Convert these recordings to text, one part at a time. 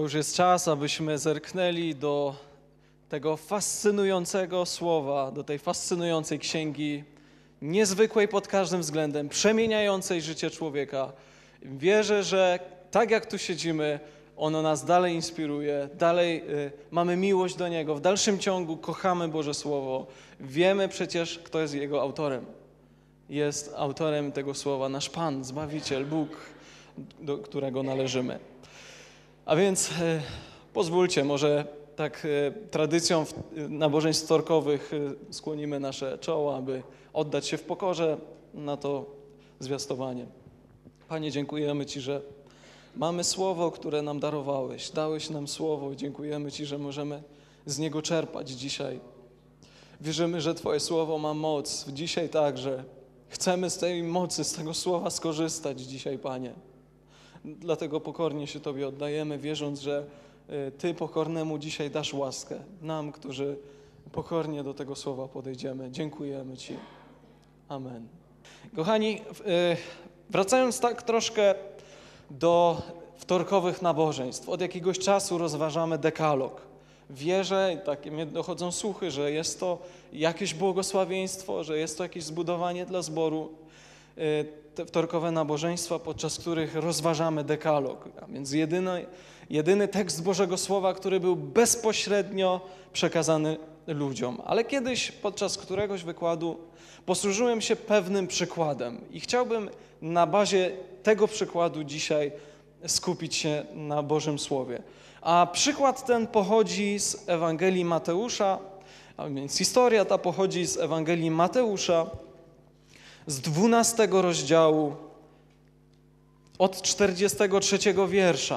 już jest czas, abyśmy zerknęli do tego fascynującego słowa, do tej fascynującej księgi, niezwykłej pod każdym względem, przemieniającej życie człowieka. Wierzę, że tak jak tu siedzimy, ono nas dalej inspiruje, dalej mamy miłość do Niego, w dalszym ciągu kochamy Boże Słowo. Wiemy przecież, kto jest jego autorem. Jest autorem tego słowa nasz Pan, Zbawiciel, Bóg, do którego należymy. A więc pozwólcie, może tak tradycją nabożeństw wtorkowych skłonimy nasze czoła, aby oddać się w pokorze na to zwiastowanie. Panie, dziękujemy Ci, że mamy słowo, które nam darowałeś. Dałeś nam słowo i dziękujemy Ci, że możemy z niego czerpać dzisiaj. Wierzymy, że Twoje słowo ma moc. Dzisiaj także chcemy z tej mocy, z tego słowa skorzystać dzisiaj, Panie. Dlatego pokornie się Tobie oddajemy, wierząc, że Ty pokornemu dzisiaj dasz łaskę. Nam, którzy pokornie do tego słowa podejdziemy. Dziękujemy Ci. Amen. Kochani, wracając tak troszkę do wtorkowych nabożeństw. Od jakiegoś czasu rozważamy dekalog. Wierzę, takie mnie dochodzą słuchy, że jest to jakieś błogosławieństwo, że jest to jakieś zbudowanie dla zboru. Te wtorkowe nabożeństwa, podczas których rozważamy dekalog, a więc jedyny tekst Bożego Słowa, który był bezpośrednio przekazany ludziom. Ale kiedyś podczas któregoś wykładu posłużyłem się pewnym przykładem i chciałbym na bazie tego przykładu dzisiaj skupić się na Bożym Słowie. A przykład ten pochodzi z Ewangelii Mateusza, a więc historia ta pochodzi z Ewangelii Mateusza, z 12 rozdziału, od 43 wiersza.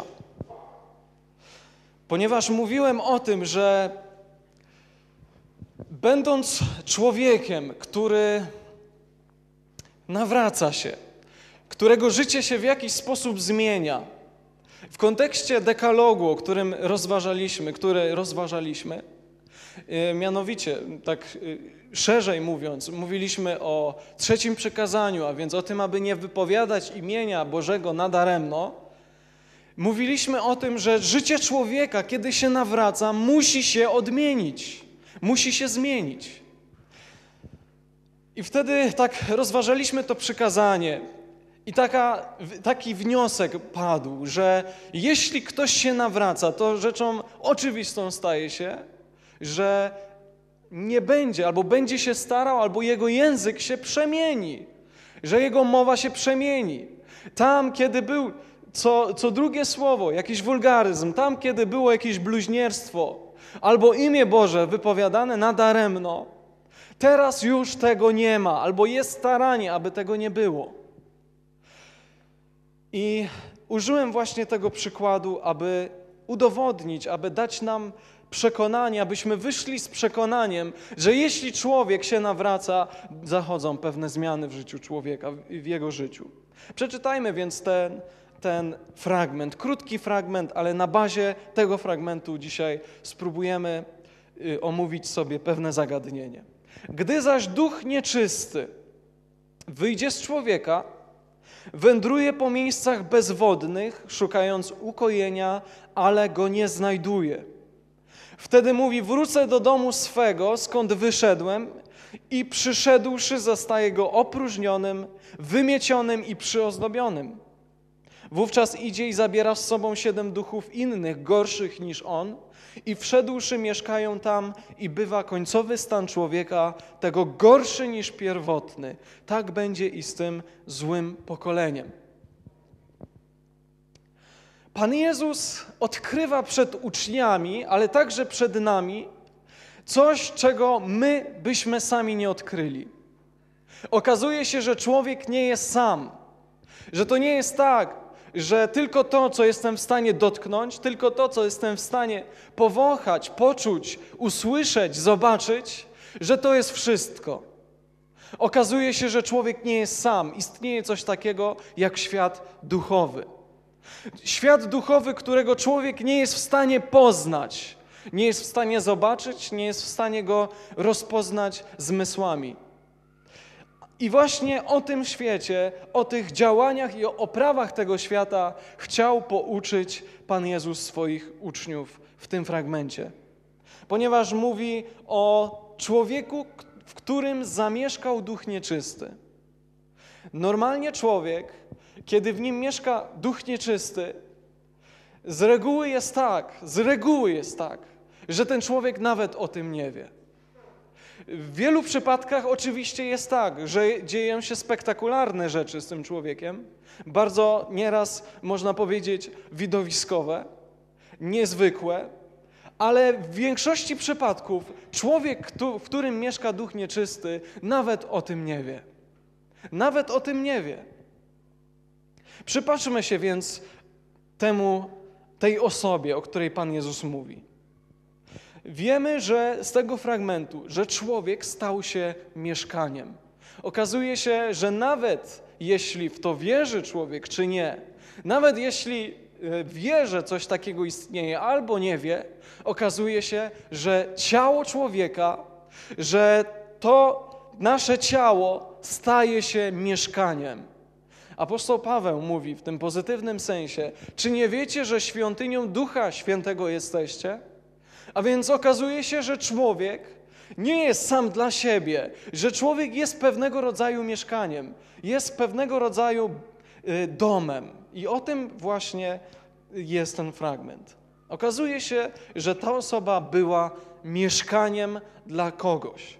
Ponieważ mówiłem o tym, że będąc człowiekiem, który nawraca się, którego życie się w jakiś sposób zmienia, w kontekście dekalogu, o którym rozważaliśmy, mianowicie, tak szerzej mówiąc, mówiliśmy o trzecim przykazaniu, a więc o tym, aby nie wypowiadać imienia Bożego nadaremno. Mówiliśmy o tym, że życie człowieka, kiedy się nawraca, musi się odmienić, musi się zmienić. I wtedy tak rozważaliśmy to przykazanie i taki wniosek padł, że jeśli ktoś się nawraca, to rzeczą oczywistą staje się, że nie będzie, albo będzie się starał, albo jego język się przemieni, że jego mowa się przemieni. Tam, kiedy był co drugie słowo, jakiś wulgaryzm, tam, kiedy było jakieś bluźnierstwo, albo imię Boże wypowiadane nadaremno, teraz już tego nie ma, albo jest staranie, aby tego nie było. I użyłem właśnie tego przykładu, aby udowodnić, aby dać nam przekonanie, abyśmy wyszli z przekonaniem, że jeśli człowiek się nawraca, zachodzą pewne zmiany w życiu człowieka, w jego życiu. Przeczytajmy więc ten fragment, krótki fragment, ale na bazie tego fragmentu dzisiaj spróbujemy omówić sobie pewne zagadnienie. Gdy zaś duch nieczysty wyjdzie z człowieka, wędruje po miejscach bezwodnych, szukając ukojenia, ale go nie znajduje. Wtedy mówi, wrócę do domu swego, skąd wyszedłem, i przyszedłszy zastaje go opróżnionym, wymiecionym i przyozdobionym. Wówczas idzie i zabiera z sobą 7 duchów innych, gorszych niż on, i wszedłszy mieszkają tam i bywa końcowy stan człowieka, tego gorszy niż pierwotny. Tak będzie i z tym złym pokoleniem. Pan Jezus odkrywa przed uczniami, ale także przed nami coś, czego my byśmy sami nie odkryli. Okazuje się, że człowiek nie jest sam, że to nie jest tak, że tylko to, co jestem w stanie dotknąć, tylko to, co jestem w stanie powąchać, poczuć, usłyszeć, zobaczyć, że to jest wszystko. Okazuje się, że człowiek nie jest sam. Istnieje coś takiego jak świat duchowy. Świat duchowy, którego człowiek nie jest w stanie poznać, nie jest w stanie zobaczyć, nie jest w stanie go rozpoznać zmysłami. I właśnie o tym świecie, o tych działaniach i o oprawach tego świata chciał pouczyć Pan Jezus swoich uczniów w tym fragmencie. Ponieważ mówi o człowieku, w którym zamieszkał duch nieczysty. Normalnie człowiek, kiedy w nim mieszka duch nieczysty, z reguły jest tak, że ten człowiek nawet o tym nie wie. W wielu przypadkach oczywiście jest tak, że dzieją się spektakularne rzeczy z tym człowiekiem, bardzo nieraz można powiedzieć widowiskowe, niezwykłe, ale w większości przypadków człowiek, w którym mieszka duch nieczysty, nawet o tym nie wie. Nawet o tym nie wie. Przypatrzmy się więc tej osobie, o której Pan Jezus mówi. Wiemy, że z tego fragmentu, że człowiek stał się mieszkaniem. Okazuje się, że nawet jeśli w to wierzy człowiek, czy nie, nawet jeśli wie, że coś takiego istnieje albo nie wie, okazuje się, że ciało człowieka, że to nasze ciało staje się mieszkaniem. Apostoł Paweł mówi w tym pozytywnym sensie, czy nie wiecie, że świątynią Ducha Świętego jesteście? A więc okazuje się, że człowiek nie jest sam dla siebie, że człowiek jest pewnego rodzaju mieszkaniem, jest pewnego rodzaju domem. I o tym właśnie jest ten fragment. Okazuje się, że ta osoba była mieszkaniem dla kogoś.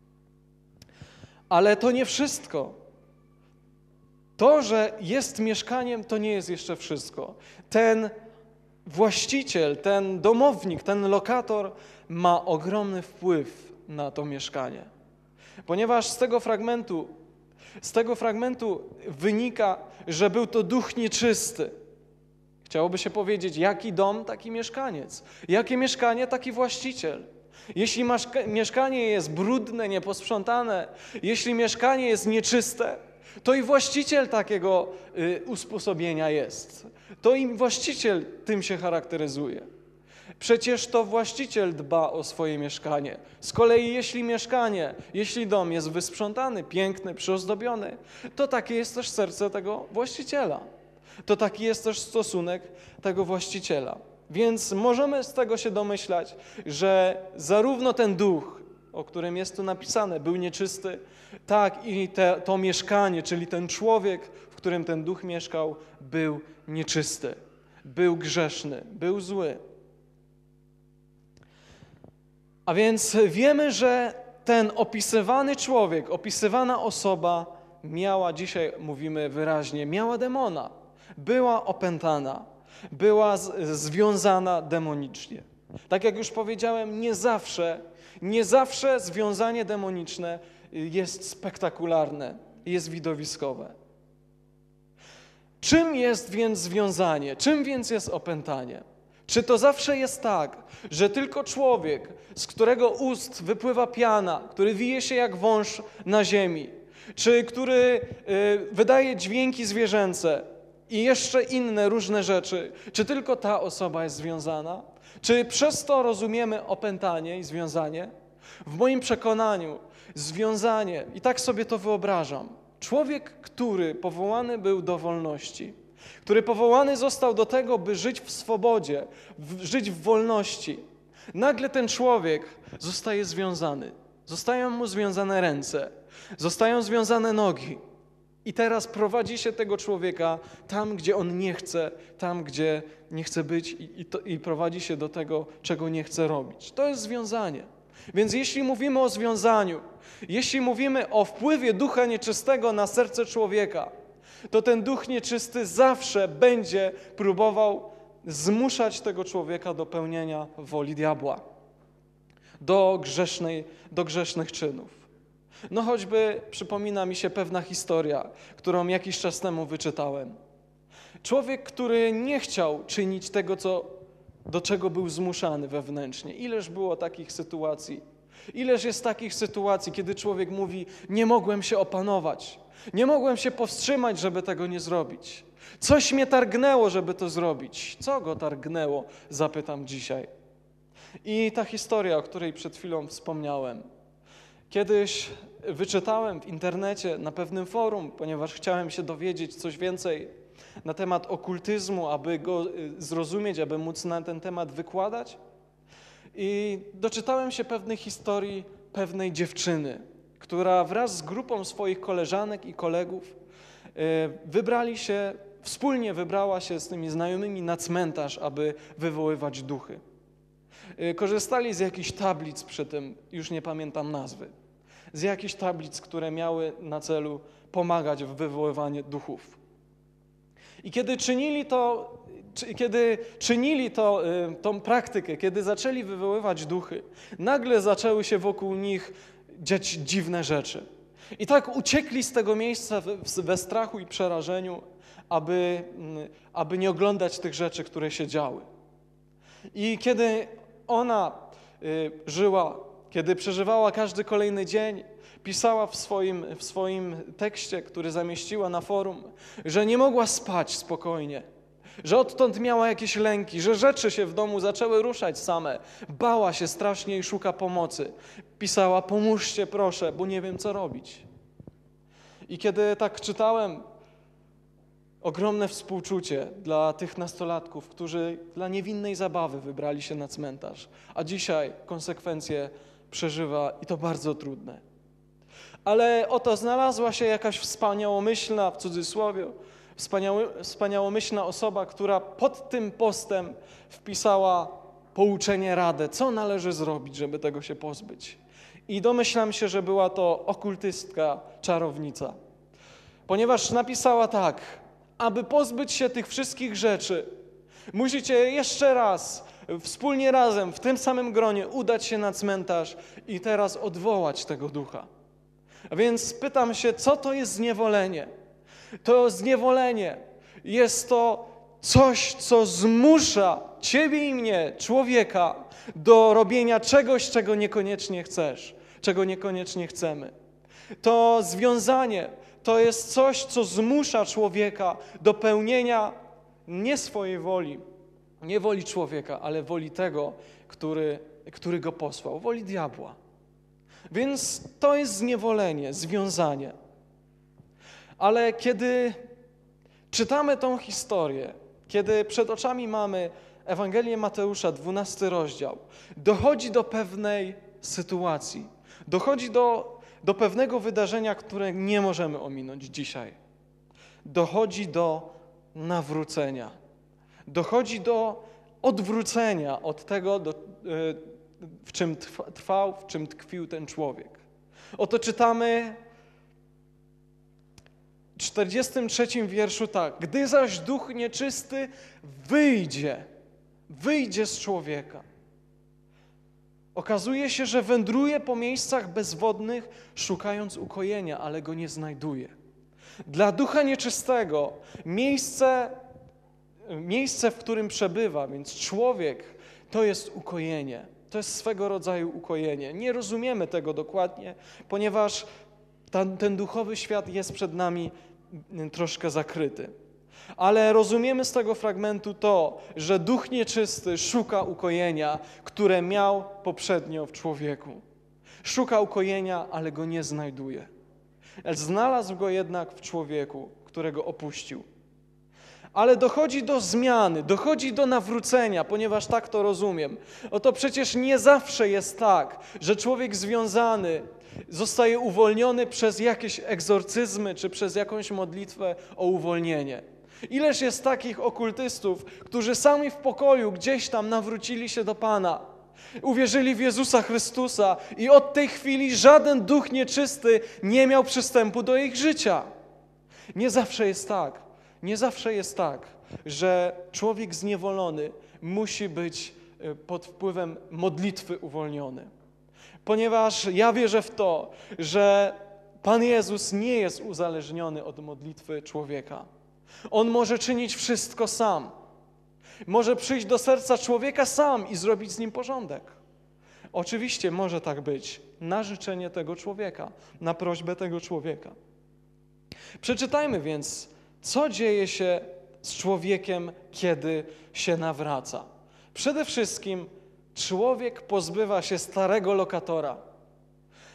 Ale to nie wszystko. To, że jest mieszkaniem, to nie jest jeszcze wszystko. Ten właściciel, ten domownik, ten lokator ma ogromny wpływ na to mieszkanie. Ponieważ z tego fragmentu wynika, że był to duch nieczysty. Chciałoby się powiedzieć, jaki dom, taki mieszkaniec. Jakie mieszkanie, taki właściciel. Jeśli mieszkanie jest brudne, nieposprzątane, jeśli mieszkanie jest nieczyste, to i właściciel takiego usposobienia jest. To i właściciel tym się charakteryzuje. Przecież to właściciel dba o swoje mieszkanie. Z kolei jeśli dom jest wysprzątany, piękny, przyozdobiony, to takie jest też serce tego właściciela. To taki jest też stosunek tego właściciela. Więc możemy z tego się domyślać, że zarówno ten duch, o którym jest tu napisane, był nieczysty, tak i to mieszkanie, czyli ten człowiek, w którym ten duch mieszkał, był nieczysty, był grzeszny, był zły. A więc wiemy, że ten opisywany człowiek, opisywana osoba miała, dzisiaj mówimy wyraźnie, miała demona, była opętana, była związana demonicznie. Tak jak już powiedziałem, nie zawsze związanie demoniczne jest spektakularne, jest widowiskowe. Czym jest więc związanie? Czym więc jest opętanie? Czy to zawsze jest tak, że tylko człowiek, z którego ust wypływa piana, który wije się jak wąż na ziemi, czy który wydaje dźwięki zwierzęce i jeszcze inne różne rzeczy, czy tylko ta osoba jest związana? Czy przez to rozumiemy opętanie i związanie? W moim przekonaniu związanie, i tak sobie to wyobrażam, człowiek, który powołany był do wolności, który powołany został do tego, by żyć w swobodzie, żyć w wolności, nagle ten człowiek zostaje związany. Zostają mu związane ręce, zostają związane nogi. I teraz prowadzi się tego człowieka tam, gdzie on nie chce, tam, gdzie nie chce być i prowadzi się do tego, czego nie chce robić. To jest związanie. Więc jeśli mówimy o związaniu, jeśli mówimy o wpływie ducha nieczystego na serce człowieka, to ten duch nieczysty zawsze będzie próbował zmuszać tego człowieka do pełnienia woli diabła, do grzesznych czynów. No choćby przypomina mi się pewna historia, którą jakiś czas temu wyczytałem. Człowiek, który nie chciał czynić tego, do czego był zmuszany wewnętrznie. Ileż było takich sytuacji? Ileż jest takich sytuacji, kiedy człowiek mówi, nie mogłem się opanować, nie mogłem się powstrzymać, żeby tego nie zrobić. Coś mnie targnęło, żeby to zrobić. Co go targnęło? Zapytam dzisiaj. I ta historia, o której przed chwilą wspomniałem. Kiedyś wyczytałem w internecie na pewnym forum, ponieważ chciałem się dowiedzieć coś więcej na temat okultyzmu, aby go zrozumieć, aby móc na ten temat wykładać. I doczytałem się pewnej historii pewnej dziewczyny, która wraz z grupą swoich koleżanek i kolegów wspólnie wybrała się z tymi znajomymi na cmentarz, aby wywoływać duchy. Korzystali z jakichś tablic przy tym, już nie pamiętam nazwy, z jakichś tablic, które miały na celu pomagać w wywoływaniu duchów. I kiedy czynili tą praktykę, kiedy zaczęli wywoływać duchy, nagle zaczęły się wokół nich dziać dziwne rzeczy. I tak uciekli z tego miejsca we strachu i przerażeniu, aby nie oglądać tych rzeczy, które się działy. I kiedy ona żyła, kiedy przeżywała każdy kolejny dzień, pisała w swoim tekście, który zamieściła na forum, że nie mogła spać spokojnie, że odtąd miała jakieś lęki, że rzeczy się w domu zaczęły ruszać same. Bała się strasznie i szuka pomocy. Pisała: pomóżcie proszę, bo nie wiem co robić. I kiedy tak czytałem, ogromne współczucie dla tych nastolatków, którzy dla niewinnej zabawy wybrali się na cmentarz, a dzisiaj konsekwencje przeżywa i to bardzo trudne. Ale oto znalazła się jakaś wspaniałomyślna, w cudzysłowie, wspaniałomyślna osoba, która pod tym postem wpisała pouczenie, radę, co należy zrobić, żeby tego się pozbyć. I domyślam się, że była to okultystka, czarownica. Ponieważ napisała tak: aby pozbyć się tych wszystkich rzeczy, musicie jeszcze raz, wspólnie razem, w tym samym gronie udać się na cmentarz i teraz odwołać tego ducha. A więc pytam się, co to jest zniewolenie? To zniewolenie jest to coś, co zmusza ciebie i mnie, człowieka, do robienia czegoś, czego niekoniecznie chcesz, czego niekoniecznie chcemy. To związanie to jest coś, co zmusza człowieka do pełnienia nie swojej woli, nie woli człowieka, ale woli tego, który go posłał, woli diabła. Więc to jest zniewolenie, związanie. Ale kiedy czytamy tą historię, kiedy przed oczami mamy Ewangelię Mateusza, 12 rozdział, dochodzi do pewnej sytuacji, dochodzi do pewnego wydarzenia, które nie możemy ominąć dzisiaj. Dochodzi do nawrócenia. Dochodzi do odwrócenia od tego, w czym trwał, w czym tkwił ten człowiek. Oto czytamy w 43 wierszu tak: gdy zaś duch nieczysty wyjdzie z człowieka. Okazuje się, że wędruje po miejscach bezwodnych, szukając ukojenia, ale go nie znajduje. Dla ducha nieczystego miejsce, w którym przebywa, więc człowiek, to jest ukojenie. To jest swego rodzaju ukojenie. Nie rozumiemy tego dokładnie, ponieważ ten duchowy świat jest przed nami troszkę zakryty. Ale rozumiemy z tego fragmentu to, że duch nieczysty szuka ukojenia, które miał poprzednio w człowieku. Szuka ukojenia, ale go nie znajduje. Znalazł go jednak w człowieku, którego opuścił. Ale dochodzi do zmiany, dochodzi do nawrócenia, ponieważ tak to rozumiem. Oto przecież nie zawsze jest tak, że człowiek związany zostaje uwolniony przez jakieś egzorcyzmy czy przez jakąś modlitwę o uwolnienie. Ileż jest takich okultystów, którzy sami w pokoju gdzieś tam nawrócili się do Pana, uwierzyli w Jezusa Chrystusa i od tej chwili żaden duch nieczysty nie miał przystępu do ich życia. Nie zawsze jest tak, że człowiek zniewolony musi być pod wpływem modlitwy uwolniony. Ponieważ ja wierzę w to, że Pan Jezus nie jest uzależniony od modlitwy człowieka. On może czynić wszystko sam. Może przyjść do serca człowieka sam i zrobić z nim porządek. Oczywiście może tak być na życzenie tego człowieka, na prośbę tego człowieka. Przeczytajmy więc, co dzieje się z człowiekiem, kiedy się nawraca. Przede wszystkim człowiek pozbywa się starego lokatora.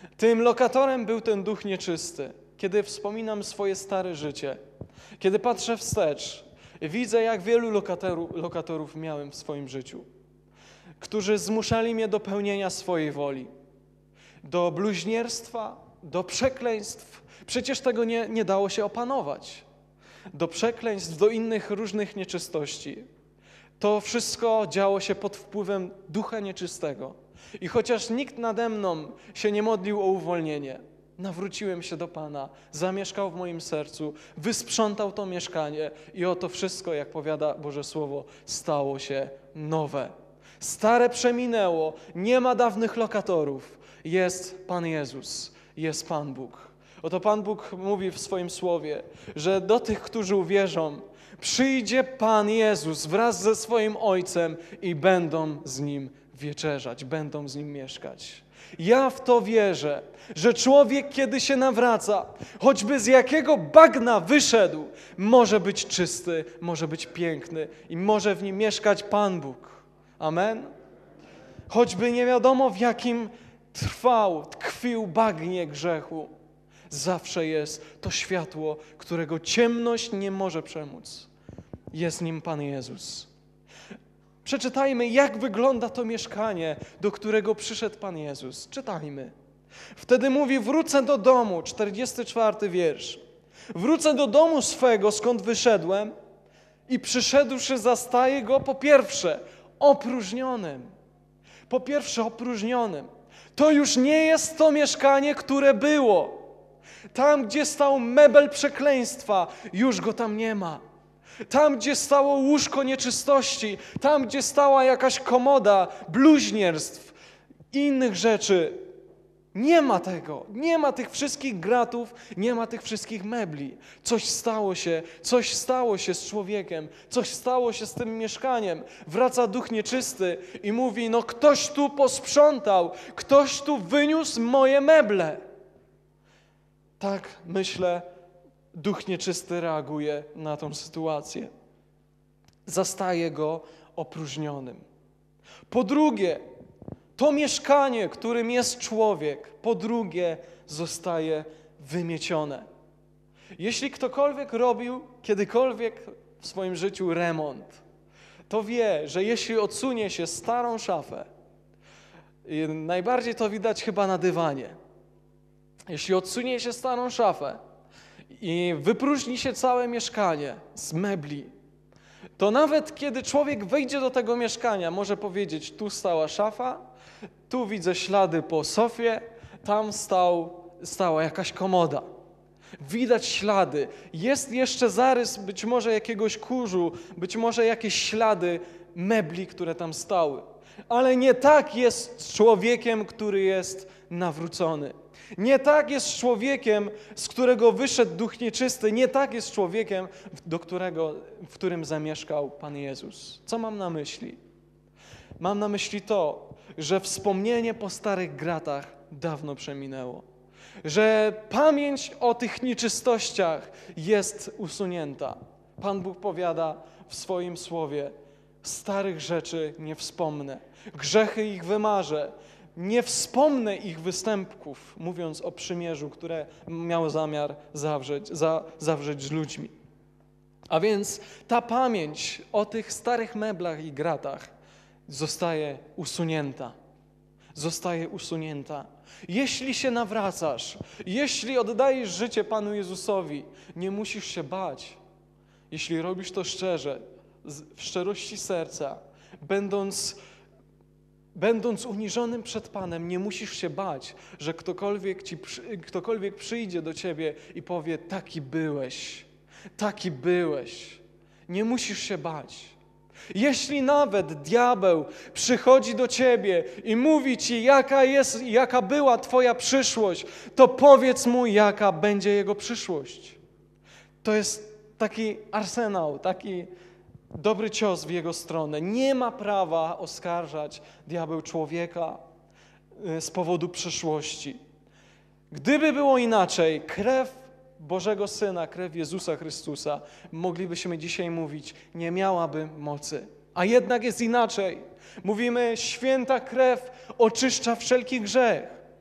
Tym lokatorem był ten duch nieczysty. Kiedy wspominam swoje stare życie, kiedy patrzę wstecz, widzę, jak wielu lokatorów miałem w swoim życiu, którzy zmuszali mnie do pełnienia swojej woli, do bluźnierstwa, do przekleństw. Przecież tego nie dało się opanować. Do przekleństw, do innych różnych nieczystości. To wszystko działo się pod wpływem ducha nieczystego. I chociaż nikt nade mną się nie modlił o uwolnienie, nawróciłem się do Pana, zamieszkał w moim sercu, wysprzątał to mieszkanie i oto wszystko, jak powiada Boże Słowo, stało się nowe. Stare przeminęło, nie ma dawnych lokatorów. Jest Pan Jezus, jest Pan Bóg. Oto Pan Bóg mówi w swoim Słowie, że do tych, którzy uwierzą, przyjdzie Pan Jezus wraz ze swoim Ojcem i będą z Nim wieczerzać, będą z Nim mieszkać. Ja w to wierzę, że człowiek, kiedy się nawraca, choćby z jakiego bagna wyszedł, może być czysty, może być piękny i może w nim mieszkać Pan Bóg. Amen? Choćby nie wiadomo w jakim tkwił bagnie grzechu, zawsze jest to światło, którego ciemność nie może przemóc. Jest nim Pan Jezus. Przeczytajmy, jak wygląda to mieszkanie, do którego przyszedł Pan Jezus. Czytajmy. Wtedy mówi, wrócę do domu, 44 wiersz. Wrócę do domu swego, skąd wyszedłem i przyszedłszy zastaję go po pierwsze opróżnionym. Po pierwsze opróżnionym. To już nie jest to mieszkanie, które było. Tam, gdzie stał mebel przekleństwa, już go tam nie ma. Tam, gdzie stało łóżko nieczystości, tam, gdzie stała jakaś komoda, bluźnierstw, innych rzeczy, nie ma tego. Nie ma tych wszystkich gratów, nie ma tych wszystkich mebli. Coś stało się z człowiekiem, coś stało się z tym mieszkaniem. Wraca duch nieczysty i mówi, no ktoś tu posprzątał, ktoś tu wyniósł moje meble. Tak, myślę, duch nieczysty reaguje na tą sytuację. Zastaje go opróżnionym. Po drugie, to mieszkanie, którym jest człowiek, po drugie zostaje wymiecione. Jeśli ktokolwiek robił kiedykolwiek w swoim życiu remont, to wie, że jeśli odsunie się starą szafę, i najbardziej to widać chyba na dywanie, jeśli odsunie się starą szafę i wypróżni się całe mieszkanie z mebli, to nawet kiedy człowiek wejdzie do tego mieszkania, może powiedzieć, tu stała szafa, tu widzę ślady po sofie, tam stała jakaś komoda. Widać ślady, jest jeszcze zarys być może jakiegoś kurzu, być może jakieś ślady mebli, które tam stały. Ale nie tak jest z człowiekiem, który jest nawrócony. Nie tak jest z człowiekiem, z którego wyszedł duch nieczysty. Nie tak jest z człowiekiem, w którym zamieszkał Pan Jezus. Co mam na myśli? Mam na myśli to, że wspomnienie po starych gratach dawno przeminęło. Że pamięć o tych nieczystościach jest usunięta. Pan Bóg powiada w swoim słowie, starych rzeczy nie wspomnę, grzechy ich wymarzę, nie wspomnę ich występków, mówiąc o przymierzu, które miał zamiar zawrzeć z ludźmi. A więc ta pamięć o tych starych meblach i gratach zostaje usunięta. Zostaje usunięta. Jeśli się nawracasz, jeśli oddajesz życie Panu Jezusowi, nie musisz się bać. Jeśli robisz to szczerze, w szczerości serca, będąc uniżonym przed Panem, nie musisz się bać, że ktokolwiek przyjdzie do ciebie i powie, taki byłeś. Nie musisz się bać. Jeśli nawet diabeł przychodzi do ciebie i mówi ci, jaka była twoja przyszłość, to powiedz mu, jaka będzie jego przyszłość. To jest taki arsenał, taki dobry cios w jego stronę. Nie ma prawa oskarżać diabeł człowieka z powodu przyszłości. Gdyby było inaczej, krew Bożego Syna, krew Jezusa Chrystusa, moglibyśmy dzisiaj mówić, nie miałaby mocy. A jednak jest inaczej. Mówimy, święta krew oczyszcza wszelki grzech.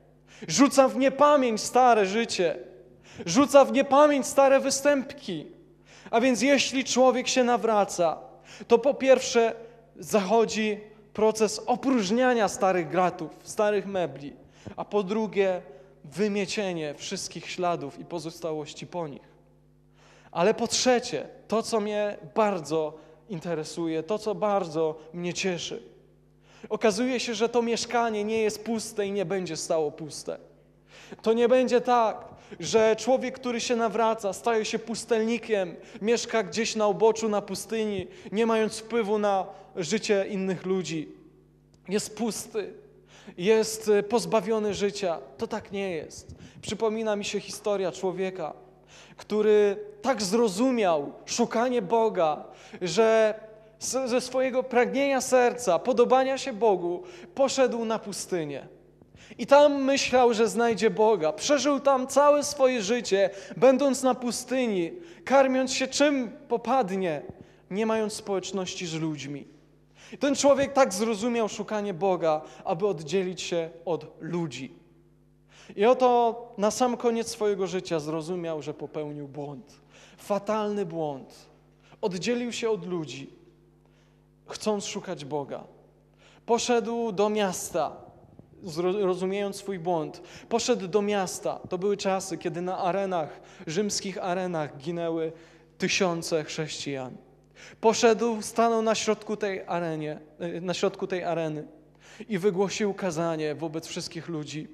Rzuca w niepamięć stare życie. Rzuca w niepamięć stare występki. A więc jeśli człowiek się nawraca, to po pierwsze zachodzi proces opróżniania starych gratów, starych mebli, a po drugie wymiecienie wszystkich śladów i pozostałości po nich. Ale po trzecie, to co mnie bardzo interesuje, to co bardzo mnie cieszy, okazuje się, że to mieszkanie nie jest puste i nie będzie stało puste. To nie będzie tak, że człowiek, który się nawraca, staje się pustelnikiem, mieszka gdzieś na uboczu, na pustyni, nie mając wpływu na życie innych ludzi. Jest pusty, jest pozbawiony życia. To tak nie jest. Przypomina mi się historia człowieka, który tak zrozumiał szukanie Boga, że ze swojego pragnienia serca, podobania się Bogu, poszedł na pustynię. I tam myślał, że znajdzie Boga. Przeżył tam całe swoje życie, będąc na pustyni, karmiąc się czym popadnie, nie mając społeczności z ludźmi. I ten człowiek tak zrozumiał szukanie Boga, aby oddzielić się od ludzi. I oto na sam koniec swojego życia zrozumiał, że popełnił błąd. Fatalny błąd. Oddzielił się od ludzi, chcąc szukać Boga. Poszedł do miasta, rozumiejąc swój błąd. Poszedł do miasta. To były czasy, kiedy na arenach, rzymskich arenach ginęły tysiące chrześcijan. Poszedł, stanął na środku tej areny i wygłosił kazanie wobec wszystkich ludzi.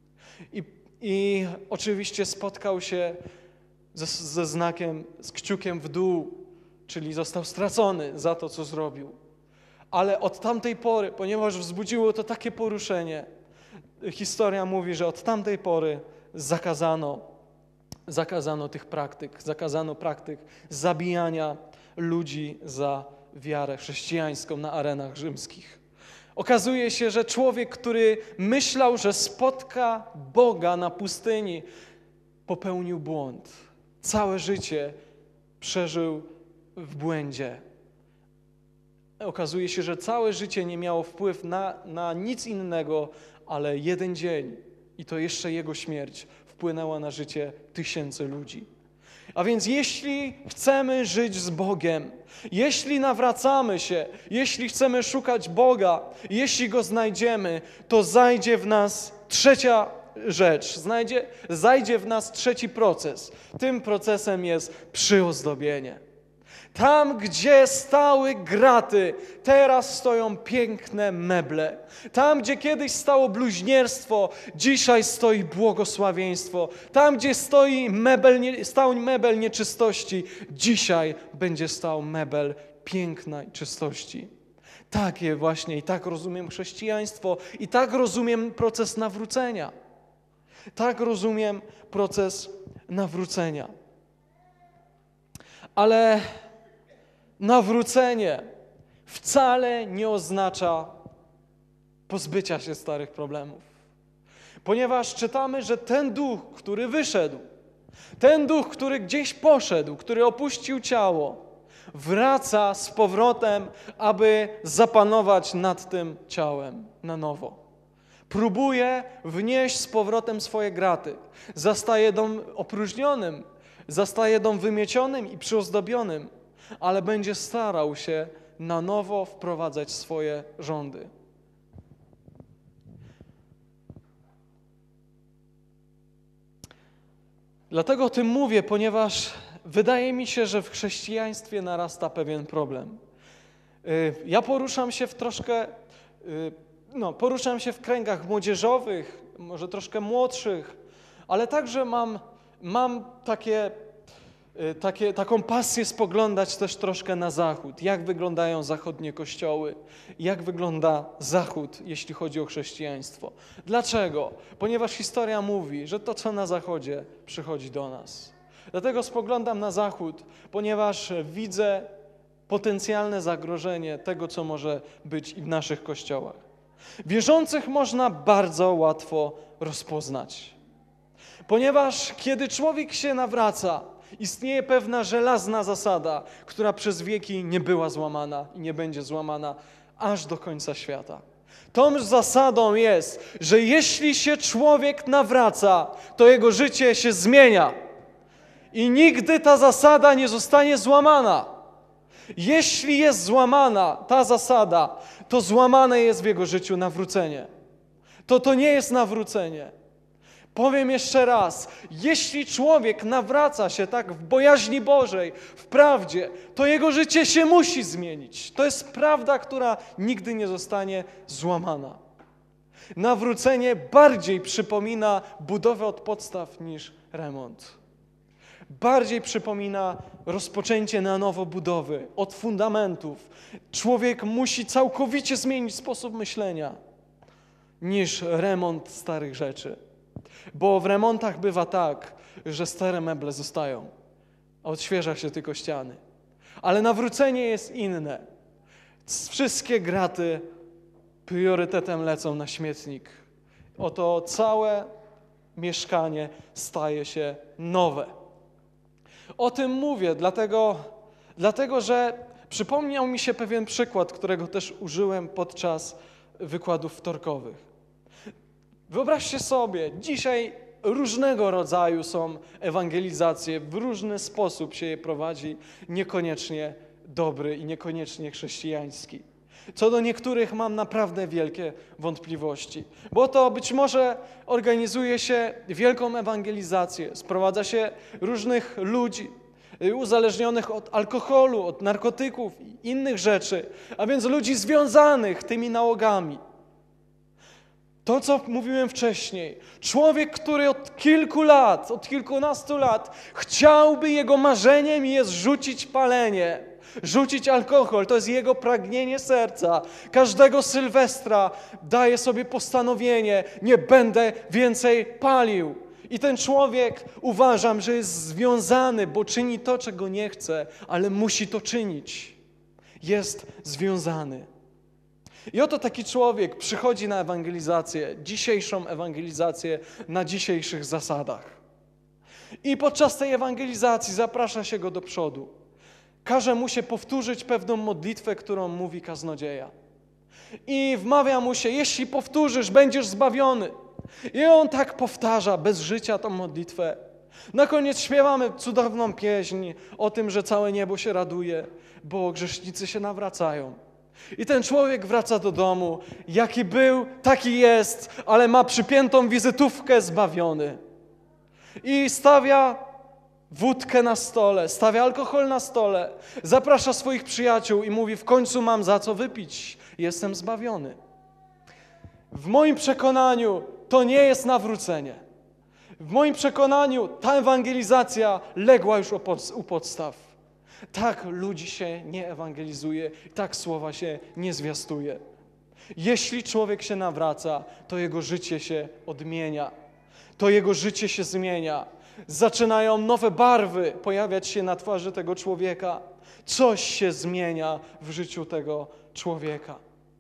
I oczywiście spotkał się ze znakiem, z kciukiem w dół, czyli został stracony za to, co zrobił. Ale od tamtej pory, ponieważ wzbudziło to takie poruszenie, historia mówi, że od tamtej pory zakazano tych praktyk, zakazano praktyk zabijania ludzi za wiarę chrześcijańską na arenach rzymskich. Okazuje się, że człowiek, który myślał, że spotka Boga na pustyni, popełnił błąd. Całe życie przeżył w błędzie. Okazuje się, że całe życie nie miało wpływu na nic innego, ale jeden dzień, i to jeszcze jego śmierć, wpłynęła na życie tysięcy ludzi. A więc jeśli chcemy żyć z Bogiem, jeśli nawracamy się, jeśli chcemy szukać Boga, jeśli Go znajdziemy, to zajdzie w nas trzecia rzecz, zajdzie w nas trzeci proces. Tym procesem jest przyozdobienie. Tam, gdzie stały graty, teraz stoją piękne meble. Tam, gdzie kiedyś stało bluźnierstwo, dzisiaj stoi błogosławieństwo. Tam, gdzie stał mebel nieczystości, dzisiaj będzie stał mebel piękna i czystości. Takie właśnie i tak rozumiem chrześcijaństwo i tak rozumiem proces nawrócenia. Tak rozumiem proces nawrócenia. Ale nawrócenie wcale nie oznacza pozbycia się starych problemów. Ponieważ czytamy, że ten duch, który wyszedł, ten duch, który gdzieś poszedł, który opuścił ciało, wraca z powrotem, aby zapanować nad tym ciałem na nowo. Próbuje wnieść z powrotem swoje graty. Zastaje dom opróżnionym, zastaje dom wymiecionym i przyozdobionym, ale będzie starał się na nowo wprowadzać swoje rządy. Dlatego o tym mówię, ponieważ wydaje mi się, że w chrześcijaństwie narasta pewien problem. Ja poruszam się w kręgach młodzieżowych, może troszkę młodszych, ale także mam taką pasję spoglądać też troszkę na Zachód. Jak wyglądają zachodnie kościoły? Jak wygląda Zachód, jeśli chodzi o chrześcijaństwo? Dlaczego? Ponieważ historia mówi, że to, co na Zachodzie, przychodzi do nas. Dlatego spoglądam na Zachód, ponieważ widzę potencjalne zagrożenie tego, co może być i w naszych kościołach. Wierzących można bardzo łatwo rozpoznać. Ponieważ kiedy człowiek się nawraca, istnieje pewna żelazna zasada, która przez wieki nie była złamana i nie będzie złamana aż do końca świata. Tą zasadą jest, że jeśli się człowiek nawraca, to jego życie się zmienia. I nigdy ta zasada nie zostanie złamana. Jeśli jest złamana ta zasada, to złamane jest w jego życiu nawrócenie. To nie jest nawrócenie. Powiem jeszcze raz, jeśli człowiek nawraca się tak w bojaźni Bożej, w prawdzie, to jego życie się musi zmienić. To jest prawda, która nigdy nie zostanie złamana. Nawrócenie bardziej przypomina budowę od podstaw niż remont. Bardziej przypomina rozpoczęcie na nowo budowy, od fundamentów. Człowiek musi całkowicie zmienić sposób myślenia, niż remont starych rzeczy. Bo w remontach bywa tak, że stare meble zostają, a odświeża się tylko ściany. Ale nawrócenie jest inne. Wszystkie graty priorytetem lecą na śmietnik. Oto całe mieszkanie staje się nowe. O tym mówię, dlatego że przypomniał mi się pewien przykład, którego też użyłem podczas wykładów wtorkowych. Wyobraźcie sobie, dzisiaj różnego rodzaju są ewangelizacje, w różny sposób się je prowadzi, niekoniecznie dobry i niekoniecznie chrześcijański. Co do niektórych mam naprawdę wielkie wątpliwości, bo to być może organizuje się wielką ewangelizację, sprowadza się różnych ludzi uzależnionych od alkoholu, od narkotyków i innych rzeczy, a więc ludzi związanych tymi nałogami. To, co mówiłem wcześniej, człowiek, który od kilku lat, od kilkunastu lat chciałby, jego marzeniem jest rzucić palenie, rzucić alkohol, to jest jego pragnienie serca. Każdego Sylwestra daje sobie postanowienie, nie będę więcej palił. I ten człowiek, uważam, że jest związany, bo czyni to, czego nie chce, ale musi to czynić. Jest związany. I oto taki człowiek przychodzi na ewangelizację, dzisiejszą ewangelizację na dzisiejszych zasadach. I podczas tej ewangelizacji zaprasza się go do przodu. Każe mu się powtórzyć pewną modlitwę, którą mówi kaznodzieja. I wmawia mu się, jeśli powtórzysz, będziesz zbawiony. I on tak powtarza bez życia tą modlitwę. Na koniec śpiewamy cudowną pieśń o tym, że całe niebo się raduje, bo grzesznicy się nawracają. I ten człowiek wraca do domu, jaki był, taki jest, ale ma przypiętą wizytówkę zbawiony. I stawia wódkę na stole, stawia alkohol na stole, zaprasza swoich przyjaciół i mówi, w końcu mam za co wypić, jestem zbawiony. W moim przekonaniu to nie jest nawrócenie. W moim przekonaniu ta ewangelizacja legła już u podstaw. Tak ludzi się nie ewangelizuje, tak słowa się nie zwiastuje. Jeśli człowiek się nawraca, to jego życie się odmienia. To jego życie się zmienia. Zaczynają nowe barwy pojawiać się na twarzy tego człowieka. Coś się zmienia w życiu tego człowieka.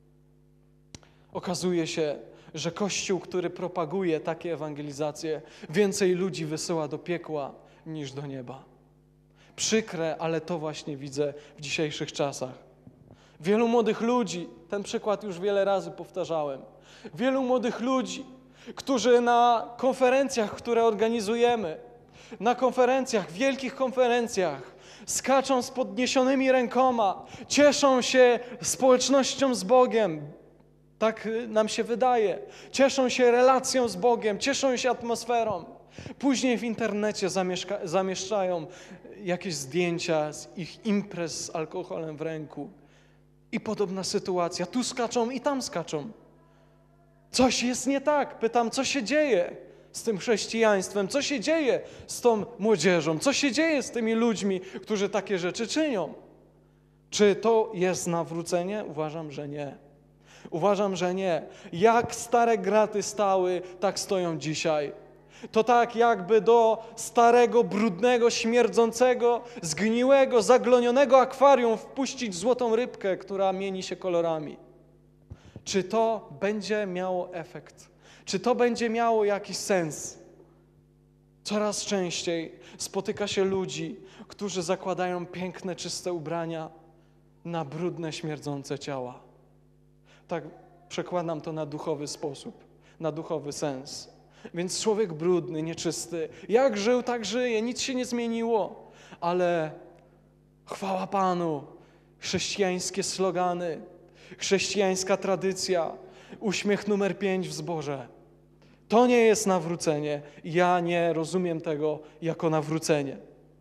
Okazuje się, że Kościół, który propaguje takie ewangelizacje, więcej ludzi wysyła do piekła niż do nieba. Przykre, ale to właśnie widzę w dzisiejszych czasach. Wielu młodych ludzi, ten przykład już wiele razy powtarzałem, wielu młodych ludzi, którzy na konferencjach, które organizujemy, na konferencjach, wielkich konferencjach, skaczą z podniesionymi rękoma, cieszą się społecznością z Bogiem, tak nam się wydaje, cieszą się relacją z Bogiem, cieszą się atmosferą. Później w internecie zamieszczają jakieś zdjęcia z ich imprez z alkoholem w ręku. I podobna sytuacja. Tu skaczą i tam skaczą. Coś jest nie tak. Pytam, co się dzieje z tym chrześcijaństwem? Co się dzieje z tą młodzieżą? Co się dzieje z tymi ludźmi, którzy takie rzeczy czynią? Czy to jest nawrócenie? Uważam, że nie. Uważam, że nie. Jak stare graty stały, tak stoją dzisiaj. To tak jakby do starego, brudnego, śmierdzącego, zgniłego, zaglonionego akwarium wpuścić złotą rybkę, która mieni się kolorami. Czy to będzie miało efekt? Czy to będzie miało jakiś sens? Coraz częściej spotyka się ludzi, którzy zakładają piękne, czyste ubrania na brudne, śmierdzące ciała. Tak przekładam to na duchowy sposób, na duchowy sens. Więc człowiek brudny, nieczysty, jak żył, tak żyje, nic się nie zmieniło. Ale chwała Panu, chrześcijańskie slogany, chrześcijańska tradycja, uśmiech numer 5 w zborze. To nie jest nawrócenie. Ja nie rozumiem tego jako nawrócenie.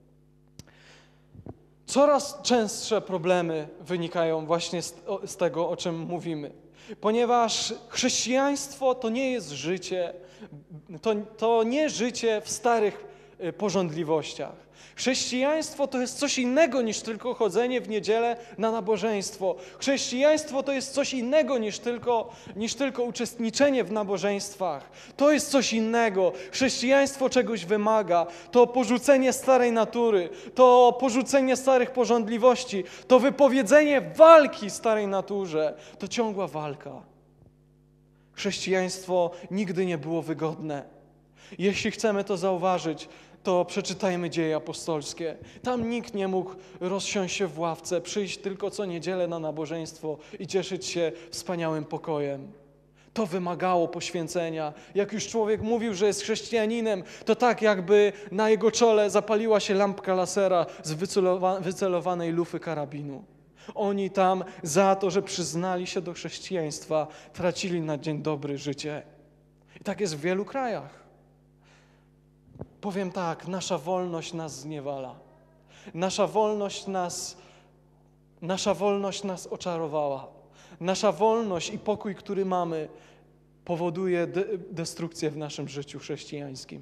Coraz częstsze problemy wynikają właśnie z tego, o czym mówimy. Ponieważ chrześcijaństwo to nie jest życie, to nie życie w starych pożądliwościach. Chrześcijaństwo to jest coś innego niż tylko chodzenie w niedzielę na nabożeństwo. Chrześcijaństwo to jest coś innego niż tylko uczestniczenie w nabożeństwach. To jest coś innego. Chrześcijaństwo czegoś wymaga. To porzucenie starej natury, to porzucenie starych pożądliwości, to wypowiedzenie walki starej naturze. To ciągła walka. Chrześcijaństwo nigdy nie było wygodne. Jeśli chcemy to zauważyć, to przeczytajmy Dzieje apostolskie. Tam nikt nie mógł rozsiąść się w ławce, przyjść tylko co niedzielę na nabożeństwo i cieszyć się wspaniałym pokojem. To wymagało poświęcenia. Jak już człowiek mówił, że jest chrześcijaninem, to tak jakby na jego czole zapaliła się lampka lasera z wycelowanej lufy karabinu. Oni tam za to, że przyznali się do chrześcijaństwa, tracili na dzień dobry życie. I tak jest w wielu krajach. Powiem tak, nasza wolność nas zniewala. Nasza wolność nas oczarowała. Nasza wolność i pokój, który mamy, powoduje destrukcję w naszym życiu chrześcijańskim.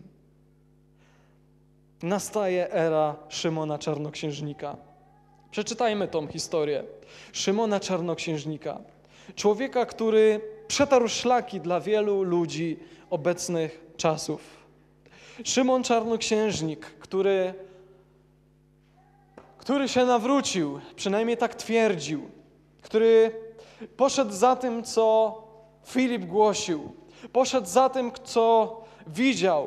Nastaje era Szymona Czarnoksiężnika. Przeczytajmy tą historię. Szymona Czarnoksiężnika. Człowieka, który przetarł szlaki dla wielu ludzi obecnych czasów. Szymon Czarnoksiężnik, który się nawrócił, przynajmniej tak twierdził, który poszedł za tym, co Filip głosił, poszedł za tym, co widział.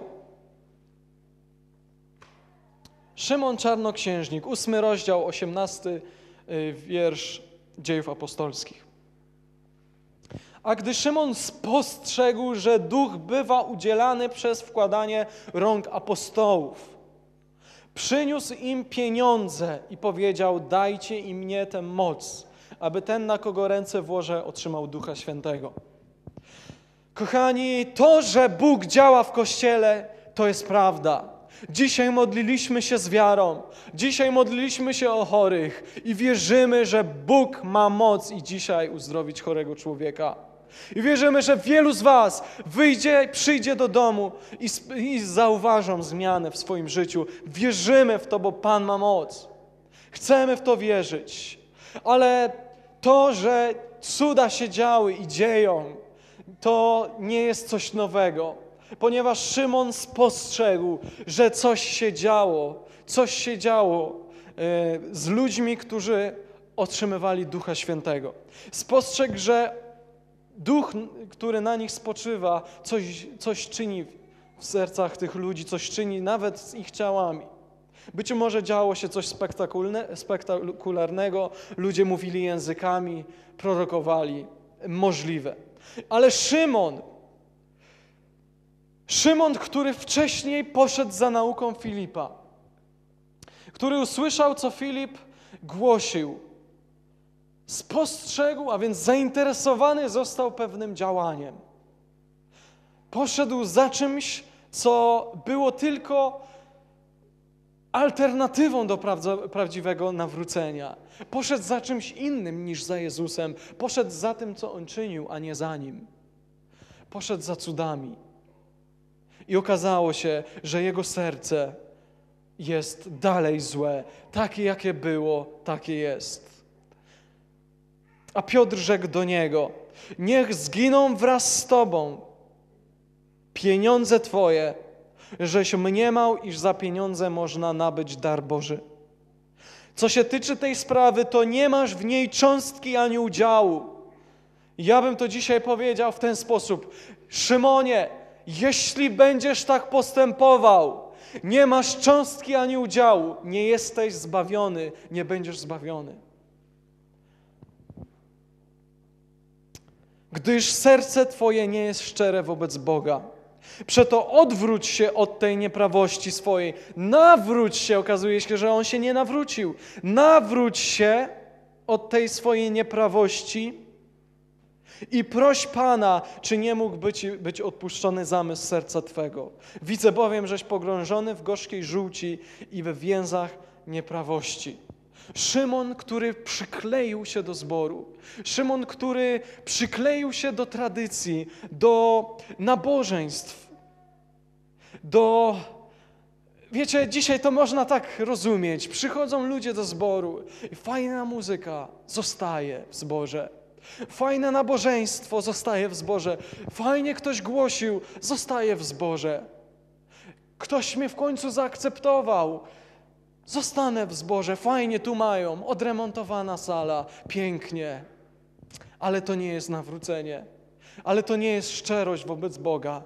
Szymon Czarnoksiężnik, 8 rozdział, 18 wiersz Dziejów Apostolskich. A gdy Szymon spostrzegł, że duch bywa udzielany przez wkładanie rąk apostołów, przyniósł im pieniądze i powiedział: dajcie im mnie tę moc, aby ten, na kogo ręce włożę, otrzymał Ducha Świętego. Kochani, to, że Bóg działa w Kościele, to jest prawda. Dzisiaj modliliśmy się z wiarą, dzisiaj modliliśmy się o chorych i wierzymy, że Bóg ma moc i dzisiaj uzdrowić chorego człowieka. I wierzymy, że wielu z was przyjdzie do domu i zauważą zmianę w swoim życiu. Wierzymy w to, bo Pan ma moc. Chcemy w to wierzyć. Ale to, że cuda się działy i dzieją, to nie jest coś nowego. Ponieważ Szymon spostrzegł, że coś się działo z ludźmi, którzy otrzymywali Ducha Świętego. Spostrzegł, że Duch, który na nich spoczywa, coś czyni w sercach tych ludzi, coś czyni nawet z ich ciałami. Być może działo się coś spektakularnego, ludzie mówili językami, prorokowali. Możliwe. Ale Szymon, który wcześniej poszedł za nauką Filipa, który usłyszał, co Filip głosił, spostrzegł, a więc zainteresowany został pewnym działaniem. Poszedł za czymś, co było tylko alternatywą do prawdziwego nawrócenia. Poszedł za czymś innym niż za Jezusem. Poszedł za tym, co On czynił, a nie za Nim. Poszedł za cudami. I okazało się, że jego serce jest dalej złe. Takie, jakie było, takie jest. A Piotr rzekł do niego: niech zginą wraz z Tobą pieniądze Twoje, żeś mniemał, iż za pieniądze można nabyć dar Boży. Co się tyczy tej sprawy, to nie masz w niej cząstki ani udziału. Ja bym to dzisiaj powiedział w ten sposób: Szymonie, jeśli będziesz tak postępował, nie masz cząstki ani udziału, nie jesteś zbawiony, nie będziesz zbawiony. gdyż serce twoje nie jest szczere wobec Boga. Przeto odwróć się od tej nieprawości swojej. Nawróć się, okazuje się, że on się nie nawrócił. Nawróć się od tej swojej nieprawości i proś Pana, czy nie mógł być odpuszczony zamysł serca twego. Widzę bowiem, żeś pogrążony w gorzkiej żółci i we więzach nieprawości. Szymon, który przykleił się do zboru. Szymon, który przykleił się do tradycji, do nabożeństw, Wiecie, dzisiaj to można tak rozumieć. Przychodzą ludzie do zboru i fajna muzyka zostaje w zborze. Fajne nabożeństwo zostaje w zborze. Fajnie ktoś głosił, zostaje w zborze. Ktoś mnie w końcu zaakceptował. Zostanę w zborze, fajnie tu mają, odremontowana sala, pięknie. Ale to nie jest nawrócenie. Ale to nie jest szczerość wobec Boga.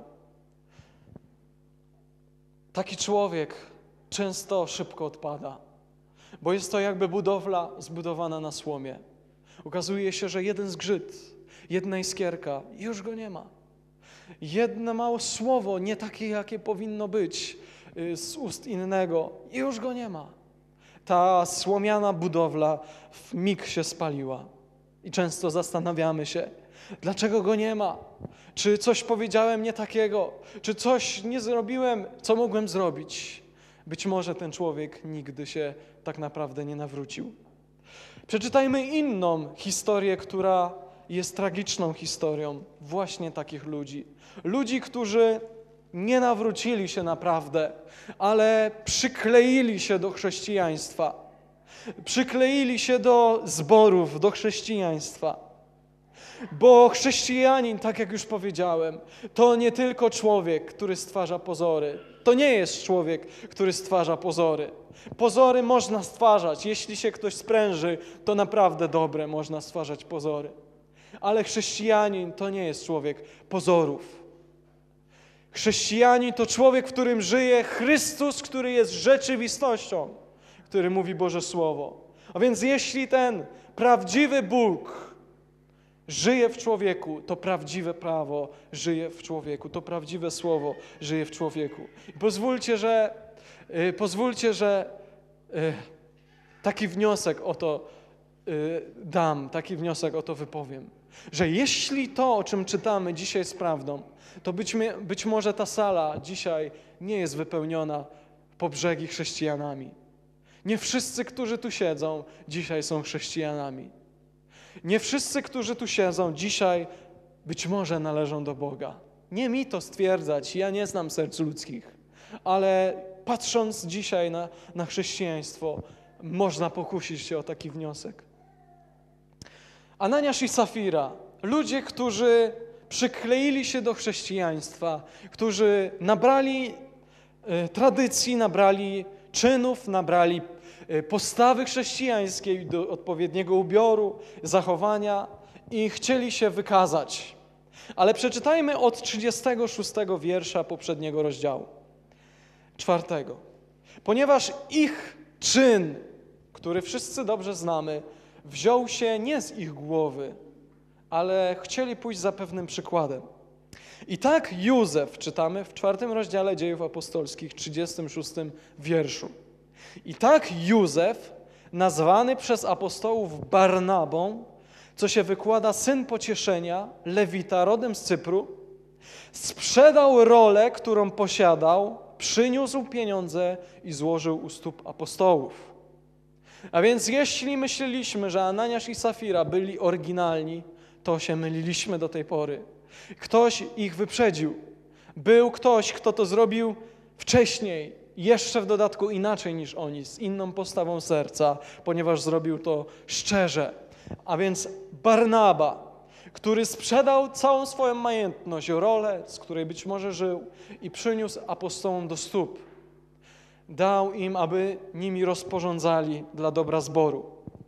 Taki człowiek często szybko odpada, bo jest to jakby budowla zbudowana na słomie. Okazuje się, że jeden zgrzyt, jedna iskierka i już go nie ma. Jedno małe słowo, nie takie, jakie powinno być z ust innego i już go nie ma. Ta słomiana budowla w mig się spaliła. I często zastanawiamy się, dlaczego go nie ma? Czy coś powiedziałem nie takiego? Czy coś nie zrobiłem, co mogłem zrobić? Być może ten człowiek nigdy się tak naprawdę nie nawrócił. Przeczytajmy inną historię, która jest tragiczną historią właśnie takich ludzi. Ludzi, którzy nie nawrócili się naprawdę, ale przykleili się do chrześcijaństwa. Przykleili się do zborów, do chrześcijaństwa. Bo chrześcijanin, tak jak już powiedziałem, to nie tylko człowiek, który stwarza pozory. To nie jest człowiek, który stwarza pozory. Pozory można stwarzać. Jeśli się ktoś spręży, to naprawdę dobre można stwarzać pozory. Ale chrześcijanin to nie jest człowiek pozorów. Chrześcijanin to człowiek, w którym żyje Chrystus, który jest rzeczywistością, który mówi Boże Słowo. A więc jeśli ten prawdziwy Bóg żyje w człowieku, to prawdziwe prawo żyje w człowieku, to prawdziwe słowo żyje w człowieku. I pozwólcie, że taki wniosek oto dam, taki wniosek oto wypowiem, że jeśli to, o czym czytamy dzisiaj jest prawdą, to być może ta sala dzisiaj nie jest wypełniona po brzegi chrześcijanami. Nie wszyscy, którzy tu siedzą, dzisiaj są chrześcijanami. Nie wszyscy, którzy tu siedzą dzisiaj, być może należą do Boga. Nie mi to stwierdzać, ja nie znam serc ludzkich, ale patrząc dzisiaj na chrześcijaństwo, można pokusić się o taki wniosek. Ananiasz i Safira, ludzie, którzy przykleili się do chrześcijaństwa, którzy nabrali tradycji, nabrali czynów, nabrali postawy chrześcijańskiej, do odpowiedniego ubioru, zachowania i chcieli się wykazać. Ale przeczytajmy od 36 wiersza poprzedniego rozdziału, 4. Ponieważ ich czyn, który wszyscy dobrze znamy, wziął się nie z ich głowy, ale chcieli pójść za pewnym przykładem. I tak Józef, czytamy w 4 rozdziale Dziejów Apostolskich, 36 wierszu. I tak Józef, nazwany przez apostołów Barnabą, co się wykłada syn pocieszenia, Lewita, rodem z Cypru, sprzedał rolę, którą posiadał, przyniósł pieniądze i złożył u stóp apostołów. A więc jeśli myśleliśmy, że Ananiasz i Safira byli oryginalni, to się myliliśmy do tej pory. Ktoś ich wyprzedził. Był ktoś, kto to zrobił wcześniej, jeszcze w dodatku inaczej niż oni, z inną postawą serca, ponieważ zrobił to szczerze. A więc Barnaba, który sprzedał całą swoją majętność, rolę, z której być może żył i przyniósł apostołom do stóp. Dał im, aby nimi rozporządzali dla dobra zboru.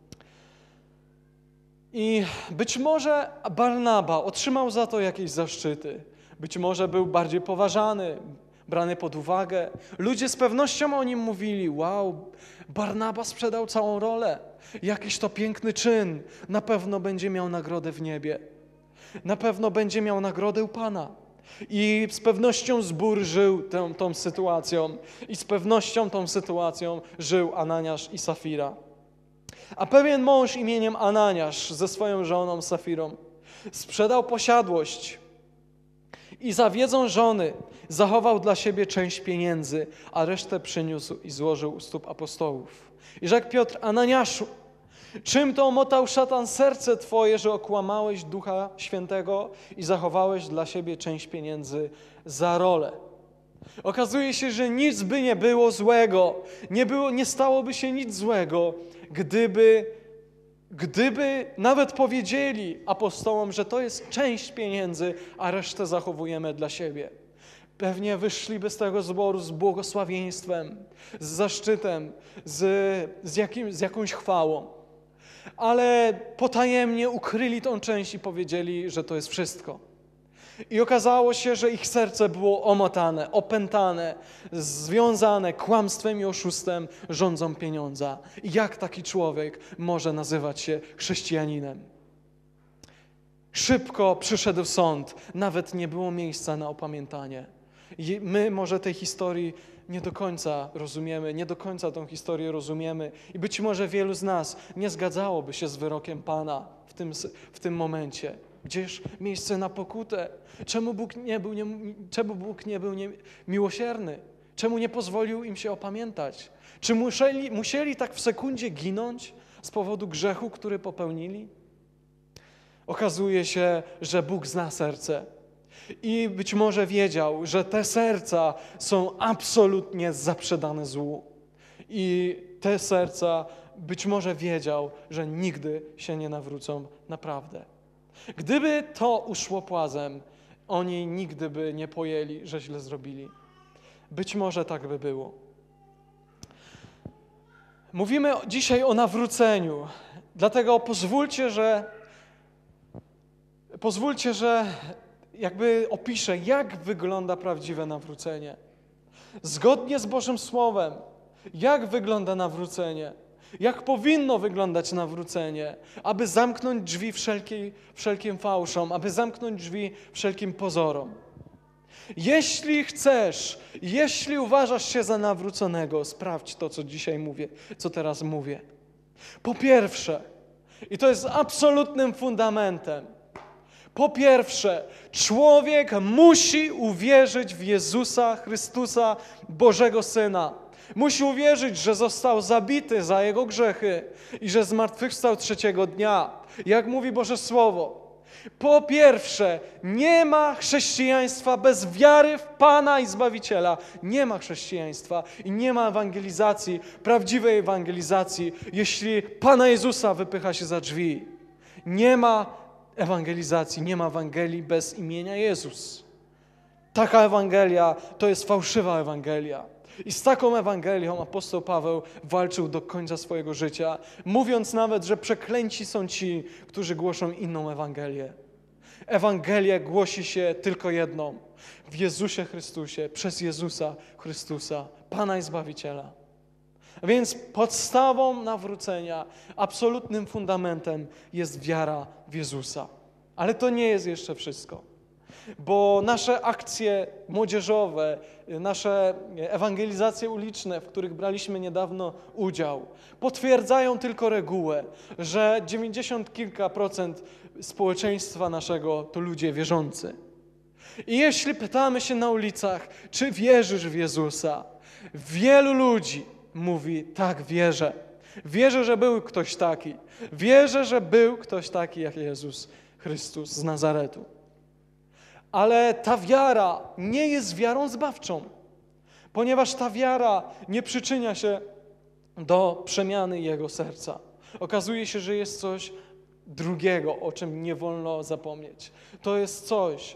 I być może Barnaba otrzymał za to jakieś zaszczyty. Być może był bardziej poważany, brany pod uwagę. Ludzie z pewnością o nim mówili: wow, Barnaba sprzedał całą rolę. Jakiś to piękny czyn. Na pewno będzie miał nagrodę w niebie. na pewno będzie miał nagrodę u Pana. I z pewnością zbór żył tą sytuacją i z pewnością tą sytuacją żył Ananiasz i Safira. A pewien mąż imieniem Ananiasz ze swoją żoną Safirą sprzedał posiadłość i za wiedzą żony zachował dla siebie część pieniędzy, a resztę przyniósł i złożył u stóp apostołów. I rzekł Piotr: Ananiaszu, czym to omotał szatan serce Twoje, że okłamałeś Ducha Świętego i zachowałeś dla siebie część pieniędzy za rolę? Okazuje się, że nic by nie było złego, nie stałoby się nic złego, gdyby nawet powiedzieli apostołom, że to jest część pieniędzy, a resztę zachowujemy dla siebie. Pewnie wyszliby z tego zboru z błogosławieństwem, z zaszczytem, z jakąś chwałą. Ale potajemnie ukryli tą część i powiedzieli, że to jest wszystko. I okazało się, że ich serce było omotane, opętane, związane kłamstwem i oszustem, rządzą pieniądza. I jak taki człowiek może nazywać się chrześcijaninem? Szybko przyszedł sąd, nawet nie było miejsca na opamiętanie. I my może tej historii nie do końca rozumiemy, nie do końca tą historię rozumiemy i być może wielu z nas nie zgadzałoby się z wyrokiem Pana w tym momencie. Gdzież miejsce na pokutę? Czemu Bóg nie był miłosierny? Czemu nie pozwolił im się opamiętać? Czy musieli tak w sekundzie ginąć z powodu grzechu, który popełnili? Okazuje się, że Bóg zna serce i być może wiedział, że te serca są absolutnie zaprzedane złu. I te serca być może wiedział, że nigdy się nie nawrócą naprawdę. Gdyby to uszło płazem, oni nigdy by nie pojęli, że źle zrobili. Być może tak by było. Mówimy dzisiaj o nawróceniu, dlatego pozwólcie, że jakby opiszę, jak wygląda prawdziwe nawrócenie. Zgodnie z Bożym Słowem, jak wygląda nawrócenie, jak powinno wyglądać nawrócenie, aby zamknąć drzwi wszelkim fałszom, aby zamknąć drzwi wszelkim pozorom. Jeśli uważasz się za nawróconego, sprawdź to, co dzisiaj mówię, co teraz mówię. Po pierwsze, i to jest absolutnym fundamentem, po pierwsze, człowiek musi uwierzyć w Jezusa Chrystusa, Bożego Syna. Musi uwierzyć, że został zabity za jego grzechy i że zmartwychwstał trzeciego dnia. Jak mówi Boże Słowo. Po pierwsze, nie ma chrześcijaństwa bez wiary w Pana i Zbawiciela. Nie ma chrześcijaństwa i nie ma ewangelizacji, prawdziwej ewangelizacji, jeśli Pana Jezusa wypycha się za drzwi. Nie ma ewangelizacji, nie ma Ewangelii bez imienia Jezus. Taka Ewangelia to jest fałszywa Ewangelia. I z taką Ewangelią apostoł Paweł walczył do końca swojego życia, mówiąc nawet, że przeklęci są ci, którzy głoszą inną Ewangelię. Ewangelię głosi się tylko jedną, w Jezusie Chrystusie, przez Jezusa Chrystusa, Pana i Zbawiciela. A więc podstawą nawrócenia, absolutnym fundamentem jest wiara w Jezusa. Ale to nie jest jeszcze wszystko. Bo nasze akcje młodzieżowe, nasze ewangelizacje uliczne, w których braliśmy niedawno udział, potwierdzają tylko regułę, że 90 kilka procent społeczeństwa naszego to ludzie wierzący. I jeśli pytamy się na ulicach, czy wierzysz w Jezusa, wielu ludzi mówi: tak, wierzę. Wierzę, że był ktoś taki. Wierzę, że był ktoś taki jak Jezus Chrystus z Nazaretu. Ale ta wiara nie jest wiarą zbawczą, ponieważ ta wiara nie przyczynia się do przemiany jego serca. Okazuje się, że jest coś drugiego, o czym nie wolno zapomnieć. To jest coś,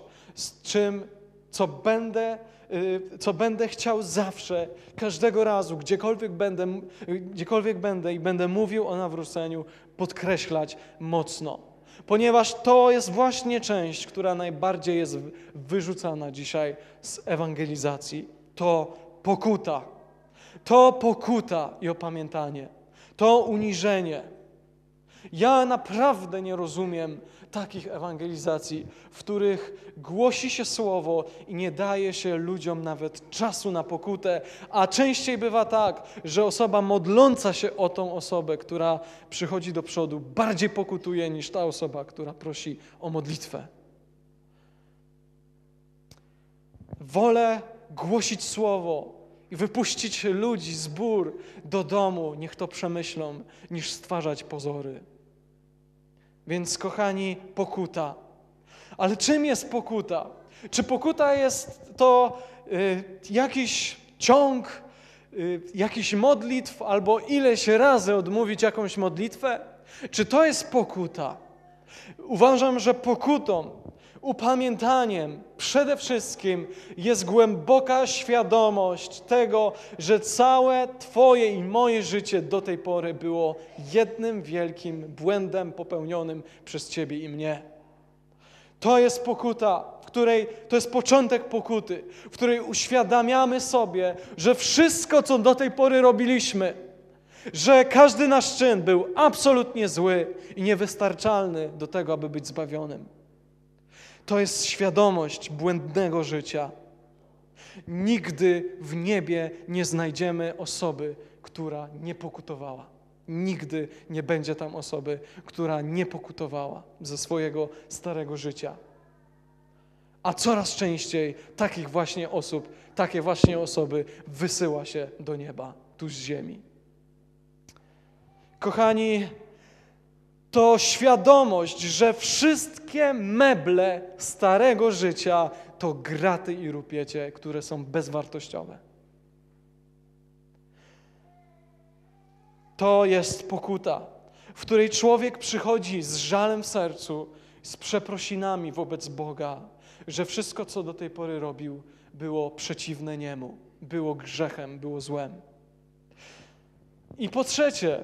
co będę chciał zawsze, każdego razu, gdziekolwiek będę i będę mówił o nawróceniu, podkreślać mocno. Ponieważ to jest właśnie część, która najbardziej jest wyrzucana dzisiaj z ewangelizacji. To pokuta. To pokuta i opamiętanie. To uniżenie. Ja naprawdę nie rozumiem takich ewangelizacji, w których głosi się słowo i nie daje się ludziom nawet czasu na pokutę, a częściej bywa tak, że osoba modląca się o tą osobę, która przychodzi do przodu, bardziej pokutuje niż ta osoba, która prosi o modlitwę. Wolę głosić słowo i wypuścić ludzi, zbór do domu, niech to przemyślą, niż stwarzać pozory. Więc, kochani, pokuta. Ale czym jest pokuta? Czy pokuta jest to jakiś ciąg, jakichś modlitw, albo ileś razy odmówić jakąś modlitwę? Czy to jest pokuta? Uważam, że pokutą, upamiętaniem przede wszystkim jest głęboka świadomość tego, że całe Twoje i moje życie do tej pory było jednym wielkim błędem popełnionym przez Ciebie i mnie. To jest pokuta, to jest początek pokuty, w której uświadamiamy sobie, że wszystko, co do tej pory robiliśmy, że każdy nasz czyn był absolutnie zły i niewystarczalny do tego, aby być zbawionym. To jest świadomość błędnego życia. Nigdy w niebie nie znajdziemy osoby, która nie pokutowała. Nigdy nie będzie tam osoby, która nie pokutowała ze swojego starego życia. A coraz częściej takie właśnie osoby wysyła się do nieba, tu z ziemi. Kochani, to świadomość, że wszystkie meble starego życia to graty i rupiecie, które są bezwartościowe. To jest pokuta, w której człowiek przychodzi z żalem w sercu, z przeprosinami wobec Boga, że wszystko, co do tej pory robił, było przeciwne Niemu, było grzechem, było złem. I po trzecie,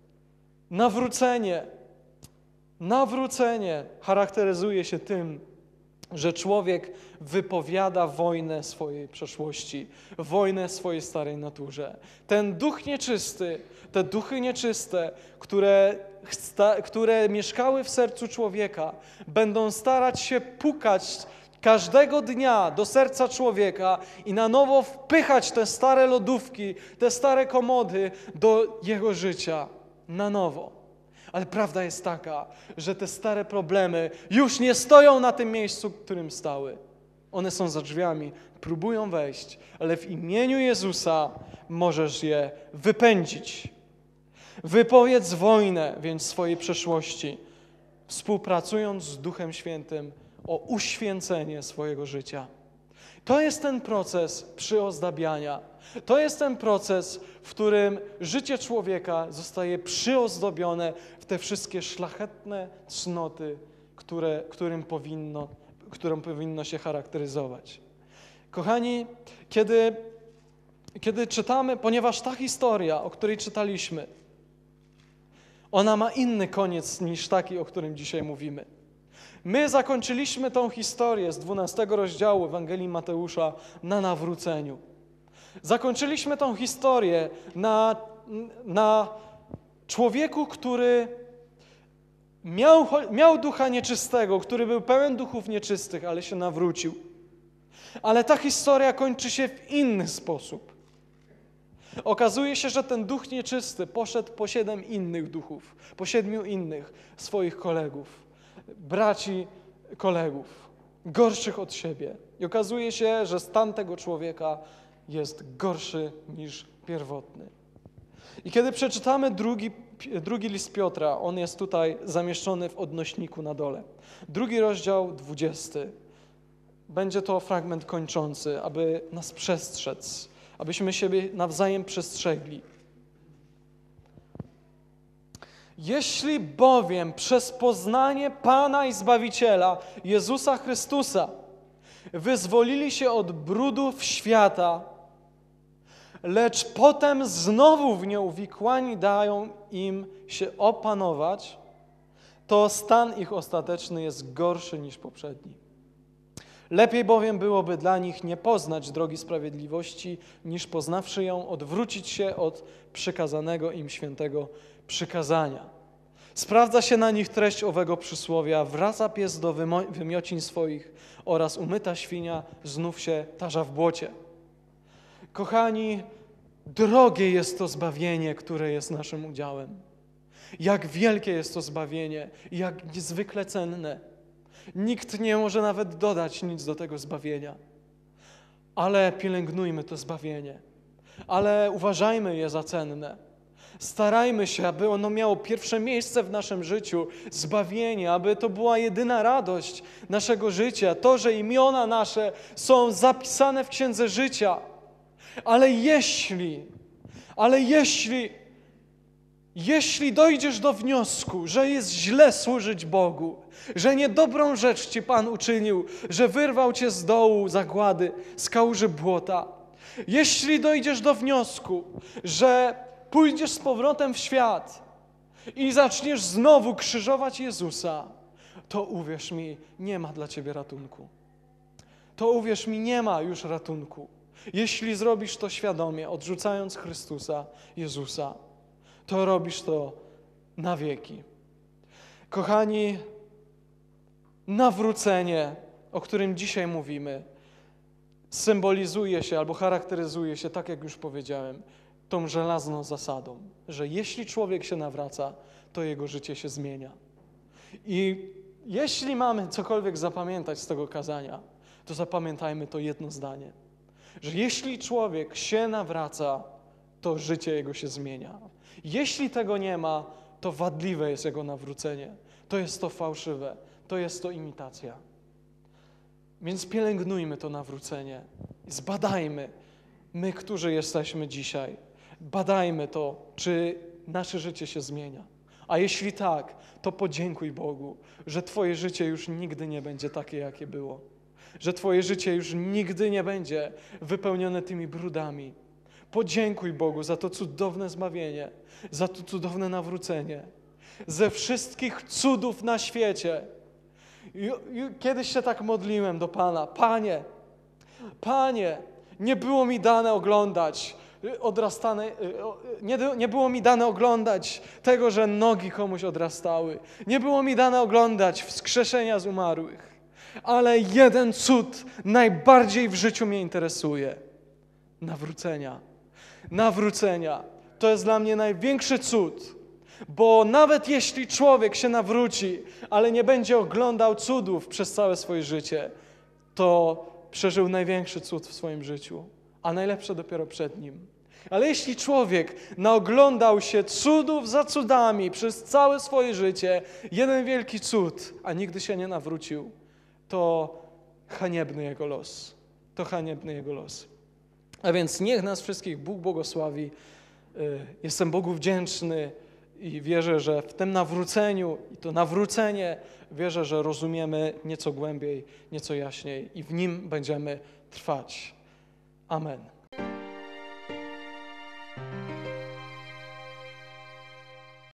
Nawrócenie charakteryzuje się tym, że człowiek wypowiada wojnę swojej przeszłości, wojnę swojej starej naturze. Ten duch nieczysty, te duchy nieczyste, które mieszkały w sercu człowieka, będą starać się pukać każdego dnia do serca człowieka i na nowo wpychać te stare lodówki, te stare komody do jego życia. Na nowo. Ale prawda jest taka, że te stare problemy już nie stoją na tym miejscu, w którym stały. One są za drzwiami, próbują wejść, ale w imieniu Jezusa możesz je wypędzić. Wypowiedz wojnę więc swojej przeszłości, współpracując z Duchem Świętym o uświęcenie swojego życia. To jest ten proces przyozdabiania. To jest ten proces, w którym życie człowieka zostaje przyozdobione w te wszystkie szlachetne cnoty, którą powinno się charakteryzować. Kochani, kiedy czytamy, ponieważ ta historia, o której czytaliśmy, ona ma inny koniec niż taki, o którym dzisiaj mówimy. My zakończyliśmy tą historię z 12 rozdziału Ewangelii Mateusza na nawróceniu. Zakończyliśmy tą historię na człowieku, który miał ducha nieczystego, który był pełen duchów nieczystych, ale się nawrócił. Ale ta historia kończy się w inny sposób. Okazuje się, że ten duch nieczysty poszedł po 7 innych duchów, po 7 innych swoich kolegów, braci kolegów, gorszych od siebie. I okazuje się, że stan tego człowieka jest gorszy niż pierwotny. I kiedy przeczytamy drugi list Piotra, on jest tutaj zamieszczony w odnośniku na dole. 2 rozdział 20. Będzie to fragment kończący, aby nas przestrzec, abyśmy siebie nawzajem przestrzegli. Jeśli bowiem przez poznanie Pana i Zbawiciela Jezusa Chrystusa wyzwolili się od brudów świata, lecz potem znowu w nie uwikłani dają im się opanować, to stan ich ostateczny jest gorszy niż poprzedni. Lepiej bowiem byłoby dla nich nie poznać drogi sprawiedliwości, niż poznawszy ją, odwrócić się od przykazanego im świętego przykazania. Sprawdza się na nich treść owego przysłowia: wraca pies do wymiocin swoich oraz umyta świnia znów się tarza w błocie. Kochani, drogie jest to zbawienie, które jest naszym udziałem. Jak wielkie jest to zbawienie i jak niezwykle cenne. Nikt nie może nawet dodać nic do tego zbawienia. Ale pielęgnujmy to zbawienie. Ale uważajmy je za cenne. Starajmy się, aby ono miało pierwsze miejsce w naszym życiu, zbawienie, aby to była jedyna radość naszego życia, to, że imiona nasze są zapisane w Księdze Życia. Ale jeśli dojdziesz do wniosku, że jest źle służyć Bogu, że niedobrą rzecz Ci Pan uczynił, że wyrwał Cię z dołu zagłady, z kałuży błota, jeśli dojdziesz do wniosku, że pójdziesz z powrotem w świat i zaczniesz znowu krzyżować Jezusa, to uwierz mi, nie ma dla Ciebie ratunku. To uwierz mi, nie ma już ratunku. Jeśli zrobisz to świadomie, odrzucając Chrystusa, Jezusa, to robisz to na wieki. Kochani, nawrócenie, o którym dzisiaj mówimy, symbolizuje się albo charakteryzuje się, tak jak już powiedziałem, tą żelazną zasadą, że jeśli człowiek się nawraca, to jego życie się zmienia. I jeśli mamy cokolwiek zapamiętać z tego kazania, to zapamiętajmy to jedno zdanie, że jeśli człowiek się nawraca, to życie jego się zmienia. Jeśli tego nie ma, to wadliwe jest jego nawrócenie. To jest to fałszywe, to jest to imitacja. Więc pielęgnujmy to nawrócenie. Zbadajmy, my, którzy jesteśmy dzisiaj, badajmy to, czy nasze życie się zmienia. A jeśli tak, to podziękuj Bogu, że Twoje życie już nigdy nie będzie takie, jakie było. Że Twoje życie już nigdy nie będzie wypełnione tymi brudami. Podziękuj Bogu za to cudowne zbawienie, za to cudowne nawrócenie. Ze wszystkich cudów na świecie. Kiedyś się tak modliłem do Pana. Panie, nie było mi dane oglądać nie było mi dane oglądać tego, że nogi komuś odrastały. Nie było mi dane oglądać wskrzeszenia z umarłych. Ale jeden cud najbardziej w życiu mnie interesuje. Nawrócenia. To jest dla mnie największy cud. Bo nawet jeśli człowiek się nawróci, ale nie będzie oglądał cudów przez całe swoje życie, to przeżył największy cud w swoim życiu, a najlepsze dopiero przed nim. Ale jeśli człowiek naoglądał się cudów za cudami przez całe swoje życie, jeden wielki cud, a nigdy się nie nawrócił, to haniebny jego los. A więc niech nas wszystkich Bóg błogosławi. Jestem Bogu wdzięczny i wierzę, że w tym nawróceniu i to nawrócenie wierzę, że rozumiemy nieco głębiej, nieco jaśniej i w nim będziemy trwać. Amen.